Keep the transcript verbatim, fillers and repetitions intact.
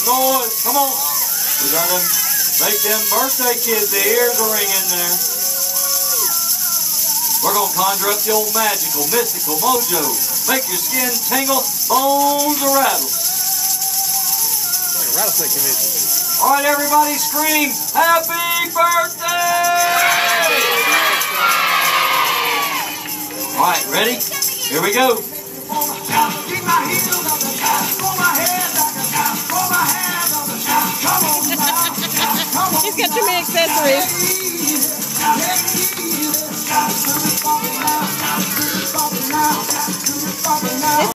noise. Come on. We gotta make them birthday kids, the ears are ringing there. We're gonna conjure up the old magical, mystical mojo. Make your skin tingle, bones a rattle. Like a rattlesnake convention. All right, everybody scream, happy birthday! All right, ready? Here we go. He's got too many accessories.